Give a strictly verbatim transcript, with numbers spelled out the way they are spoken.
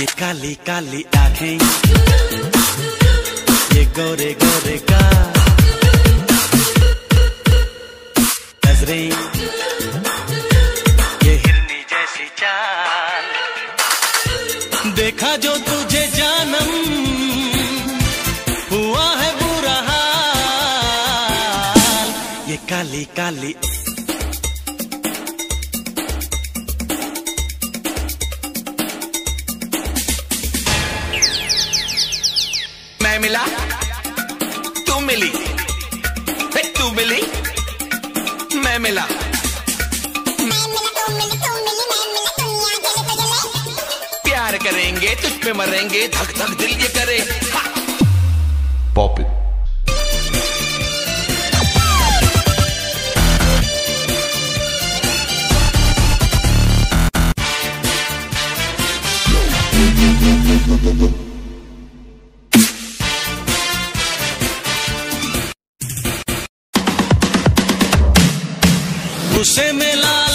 ये काली काली आंखें, ये गोरे गोरे गाल, नजरें, ये हिरनी जैसी चाल। देखा जो तुझे जानम, हुआ है बुरा हाल। ये काली काली मैं मिला, तू मिली, तू मिली, मैं मिला। प्यार करेंगे, तुझ पे मरेंगे, धक धक दिल ये करे। Pop it. उसे मिला